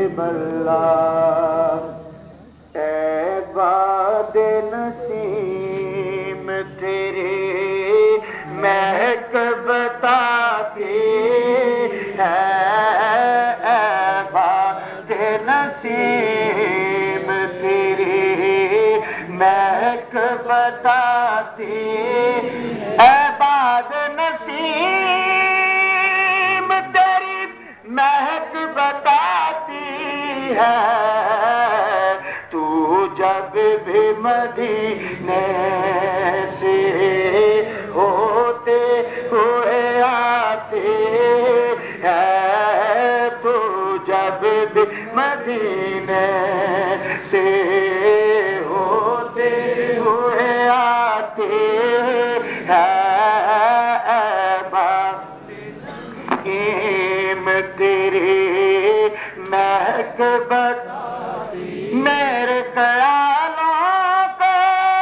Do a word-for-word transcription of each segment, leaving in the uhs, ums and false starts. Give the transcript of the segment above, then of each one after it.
اللہ اے باد نسیم تیری مہک بتاتی ہے، اے باد نسیم تیری مہک بتاتی، اے باد نسیم تیری مہک بتاتی ہے، تو جب بھی مدینے سے ہوتے ہوئے آتے ہے، تو جب بھی مدینے سے ہوتے ہوئے آتے ہیں، اے باد-نسیم تیری مہک بتاتی، میرے خیالوں کو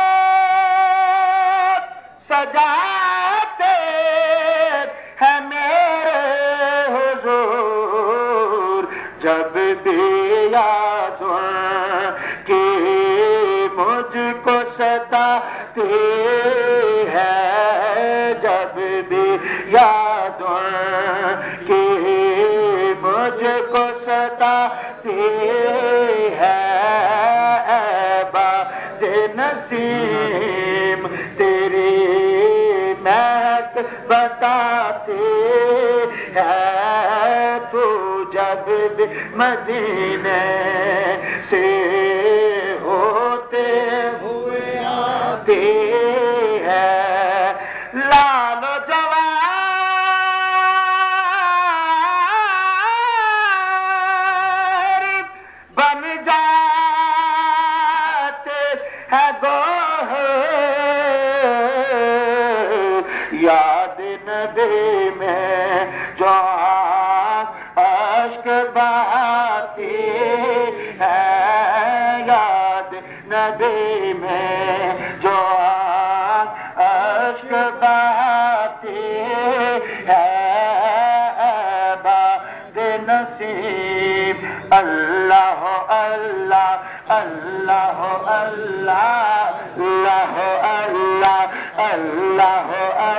سجاتے ہیں میرے حضور، جب بھی یادوں کی مجھ کو ستاتے ہیں، جب بھی یادوں کی مجھ کو ستاتے ہیں، اے باد-نسیم تیری مہک بتاتی ہے، تو جب بھی مدینے سے ہوتے ہوئے آتے ہیں، لال و جوار بن جاتے ہیں گوہر، یاد نبی میں جو اشک بہاتی ہے، یاد نبی میں جو اشک بہاتی ہے، اے باد-نسیم اللہ اللہ اللہ اللہ اللہ اللہ اللہ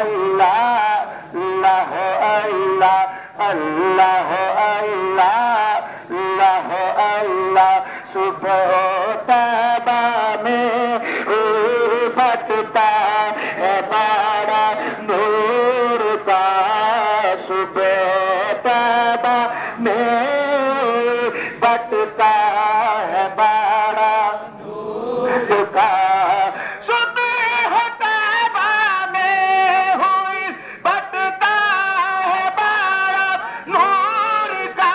اللہ اللہ اللہ اللہ اللہ اللہ، صبح طیبہ میں بٹتا ہے بارہ نور کا، صبح طیبہ میں بٹتا ہے بارہ نور کا، صبح طیبہ میں ہوئی بٹتا ہے بارہ نور کا،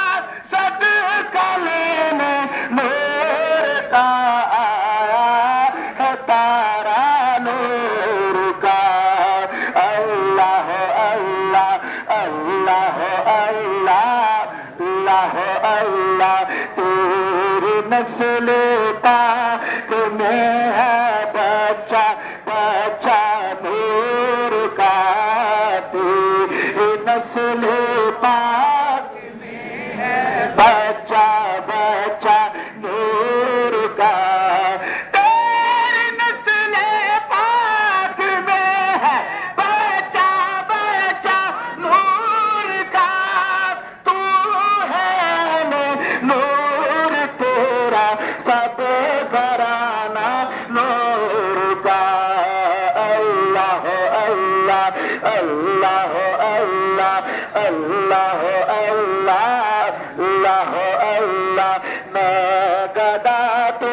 صدقہ لینے نور کا آیا ہے تارا نور کا، اللہ اللہ اللہ اللہ اللہ اللہ، تیری نسل پاک میں ہے بچہ بچہ نور کا، تیری نسل پاک میں ہے بچہ بچہ نور کا، تیری نسل پاک میں ہے بچہ بچہ نور کا، تو ہے نور تیرا سب گھرانہ نور کا، اللہ اللہ اللہ اللہ اللہ اللہ اللہ اللہ، میں گدا تو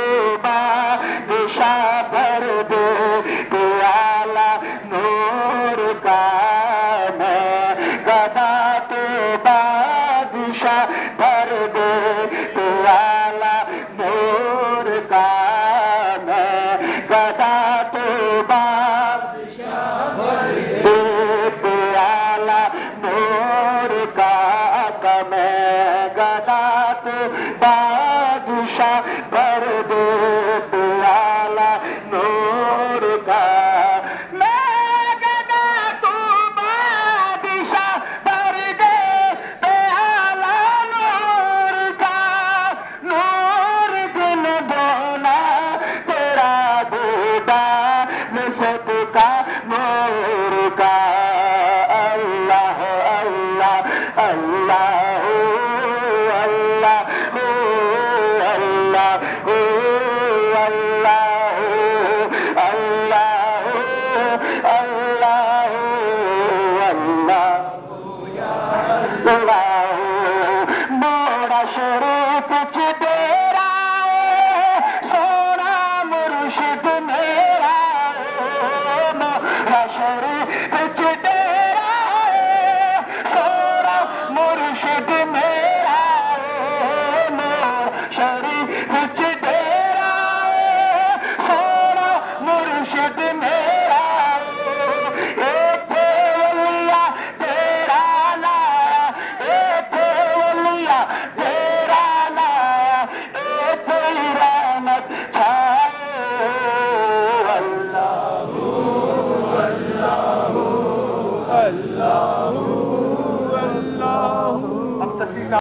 بادشاہ بھر دے پیالہ نور کا، میں گدا تو بادشاہ بھر دے پیالہ نور کا، میں گدا تو بادشاہ بھر دے پیالہ نور کا، میں گدا تو بادشاہ بھر دے پیالہ نور کا، میں گدا تو بادشاہ بھر دے پیالہ نور کا، موہرہ شریف ڈیرا سونا مرشد میرا موہرہ شریف ڈیرا سونا مرشد میرا موہرہ شریف ڈیرا سونا مرشد میرا اللہ اللہ